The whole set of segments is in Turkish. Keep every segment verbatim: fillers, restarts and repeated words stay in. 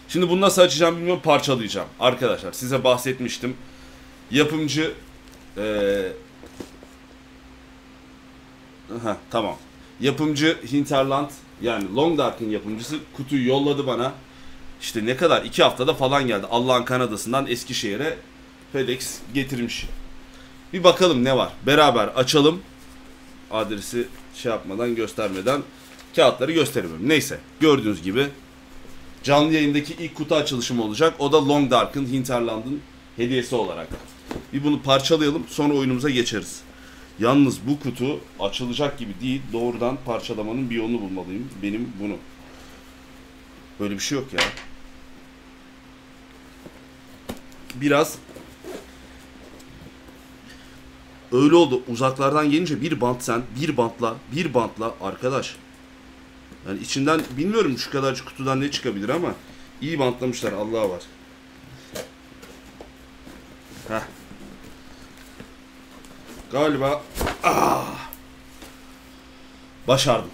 Şimdi bunu nasıl açacağım bilmiyorum, parçalayacağım. Arkadaşlar size bahsetmiştim. Yapımcı ee... Heh, tamam. Yapımcı Hinterland, yani Long Dark'ın yapımcısı kutuyu yolladı bana. İşte ne kadar? iki haftada falan geldi. Allah'ın Kanada'sından Eskişehir'e FedEx getirmiş. Bir bakalım ne var. Beraber açalım. Adresi şey yapmadan, göstermeden kağıtları gösteremiyorum. Neyse, gördüğünüz gibi canlı yayındaki ilk kutu açılışım olacak. O da Long Dark'ın, Hinterland'ın hediyesi olarak. Bir bunu parçalayalım, sonra oyunumuza geçeriz. Yalnız bu kutu açılacak gibi değil. Doğrudan parçalamanın bir yolunu bulmalıyım. Benim bunu. Böyle bir şey yok ya. Biraz öyle oldu. Uzaklardan gelince bir bant sen, bir bantla, bir bantla arkadaş. Yani içinden bilmiyorum şu kadarcık kutudan ne çıkabilir ama iyi bantlamışlar, Allah'a var. Heh. Galiba ah, başardım.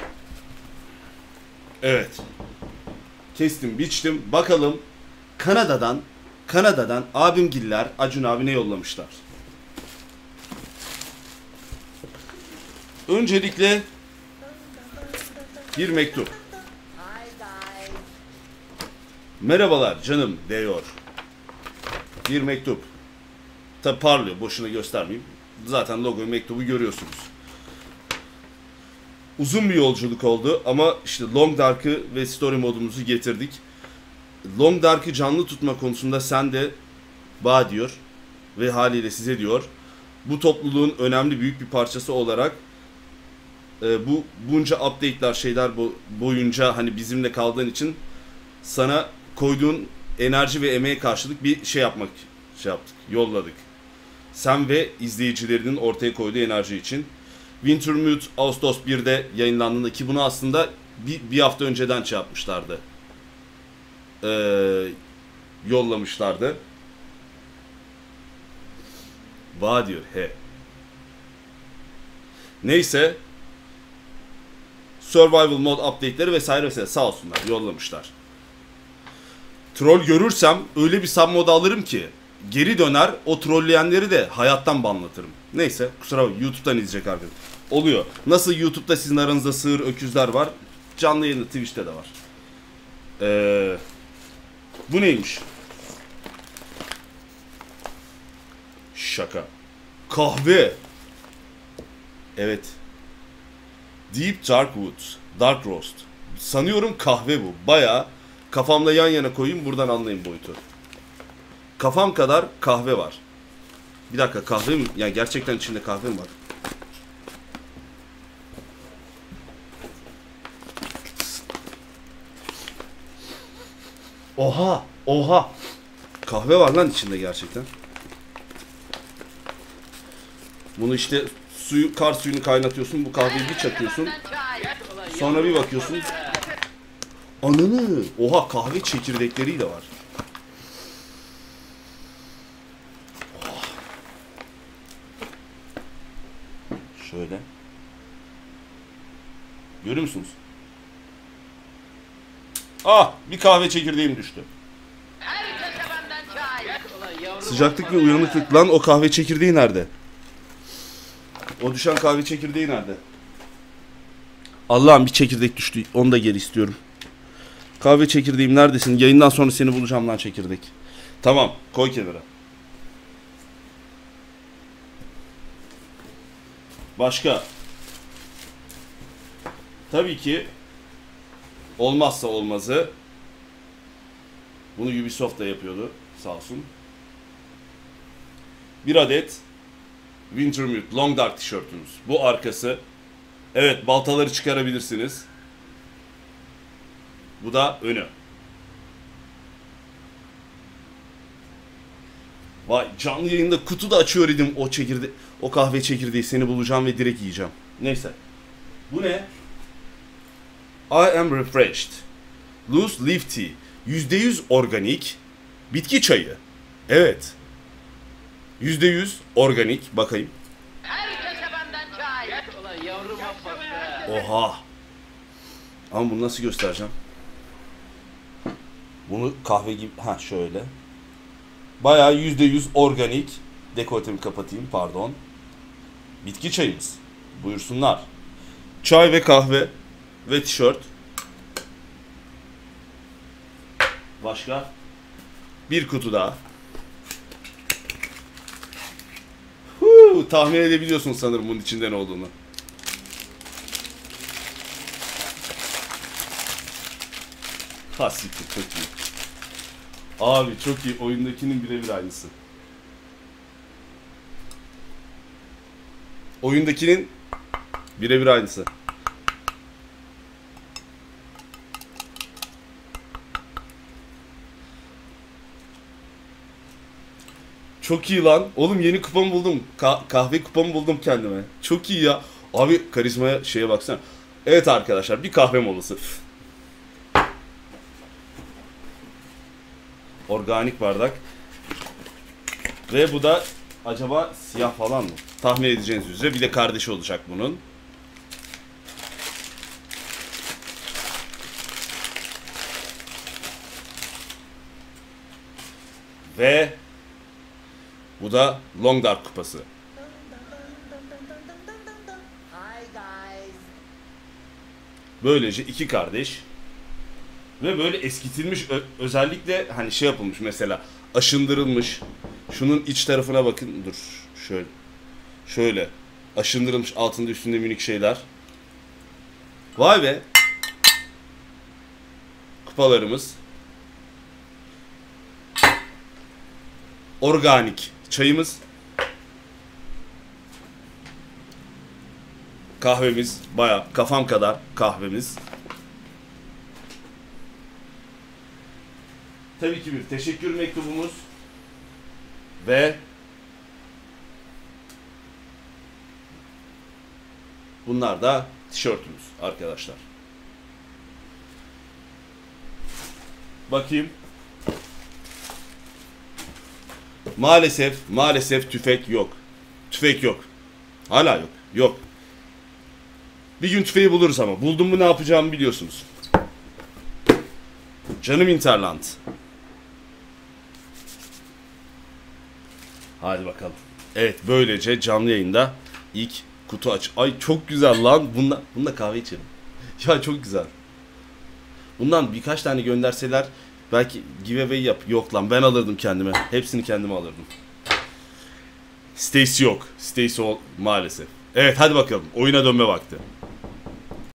Evet. Kestim, biçtim. Bakalım Kanada'dan Kanada'dan abimgiller Acun abine yollamışlar. Öncelikle bir mektup. Merhabalar canım diyor. Bir mektup. Tabi parlıyor, boşuna göstermeyeyim. Zaten logoyu, mektubu görüyorsunuz. Uzun bir yolculuk oldu ama işte Long Dark'ı ve Story modumuzu getirdik. Long Dark'ı canlı tutma konusunda sen de bağ diyor ve haliyle size diyor. Bu topluluğun önemli büyük bir parçası olarak e, bu bunca update'ler şeyler bu boyunca hani bizimle kaldığın için sana koyduğun enerji ve emeğe karşılık bir şey yapmak şey yaptık, yolladık. Sen ve izleyicilerinin ortaya koyduğu enerji için. Wintermute Ağustos bir'de yayınlandığında, ki bunu aslında bir, bir hafta önceden şey yapmışlardı. Ee, yollamışlardı. Va diyor he. Neyse. Survival mod update'leri vesaire vesaire sağ olsunlar yollamışlar. Troll görürsem öyle bir sub mod alırım ki geri döner, o trolleyenleri de hayattan banlatırım. Neyse, kusura bakmayın, YouTube'dan izleyecek arkadaşlar. Oluyor. Nasıl YouTube'da sizin aranızda sığır öküzler var, canlı yayında Twitch'te de var. Ee, bu neymiş? Şaka. Kahve. Evet. Deep Dark Woods. Dark Roast. Sanıyorum kahve bu. Bayağı kafamla yan yana koyayım, buradan anlayın boyutu. Kafam kadar kahve var. Bir dakika, kahve mi? Yani gerçekten içinde kahve mi var? Oha! Oha! Kahve var lan içinde gerçekten. Bunu işte suyu, kar suyunu kaynatıyorsun, bu kahveyi bir çakıyorsun. Sonra bir bakıyorsun. Ananı! Oha, kahve çekirdekleri de var. Şöyle. Görüyor musunuz? Ah! Bir kahve çekirdeğim düştü. Sıcaklık ve uyanıklık. Lan o kahve çekirdeği nerede? O düşen kahve çekirdeği nerede? Allah'ım bir çekirdek düştü. Onu da geri istiyorum. Kahve çekirdeğim neredesin? Yayından sonra seni bulacağım lan çekirdek. Tamam. Koy kenara. Başka? Tabii ki olmazsa olmazı. Bunu Ubisoft da yapıyordu. Sağ olsun. Bir adet Wintermute Long Dark tişörtümüz. Bu arkası. Evet, baltaları çıkarabilirsiniz. Bu da önü. Vay, canlı yayında kutu da açıyor idim o çekirde o kahve çekirdeği, seni bulacağım ve direkt yiyeceğim. Neyse. Bu ne? I am refreshed. Loose leaf tea. yüzde yüz organik bitki çayı. Evet. yüzde yüz organik. Bakayım. Oha. Ama bunu nasıl göstereceğim? Bunu kahve gibi, ha şöyle. Bayağı yüzde yüz organik. Dekoltemi kapatayım, pardon. Bitki çayımız. Buyursunlar. Çay ve kahve ve tişört. Başka? Bir kutu daha. Huu, tahmin edebiliyorsun sanırım bunun içinde ne olduğunu. Ha siktir, çok iyi. Abi çok iyi. Oyundakinin birebir aynısı. Oyundakinin birebir aynısı. Çok iyi lan. Oğlum yeni kupamı buldum. Ka- kahve kupamı buldum kendime. Çok iyi ya. Abi karizmaya şeye baksana. Evet arkadaşlar, bir kahve molası. Organik bardak. Ve bu da acaba siyah falan mı? Tahmin edeceğiniz üzere bir de kardeşi olacak bunun. Ve bu da Long Dark kupası. Böylece iki kardeş. Ve böyle eskitilmiş, ö- özellikle hani şey yapılmış mesela, aşındırılmış. Şunun iç tarafına bakın. Dur şöyle. Şöyle. Aşındırılmış, altında üstünde minik şeyler. Vay be. Kupalarımız. Organik çayımız. Kahvemiz. Baya kafam kadar kahvemiz. Tabii ki bir teşekkür mektubumuz. Ve bunlar da tişörtümüz arkadaşlar. Bakayım. Maalesef, maalesef tüfek yok. Tüfek yok. Hala yok. Yok. Bir gün tüfeği buluruz ama. Buldum mu ne yapacağımı biliyorsunuz. Canım Interland. Hadi bakalım. Evet, böylece canlı yayında ilk kutu aç. Ay çok güzel lan. Bundan, bununla kahve içelim. Ya çok güzel. Bundan birkaç tane gönderseler belki giveaway yap. Yok lan, ben alırdım kendime. Hepsini kendime alırdım. Stacy yok. Stacy ol maalesef. Evet hadi bakalım. Oyuna dönme vakti.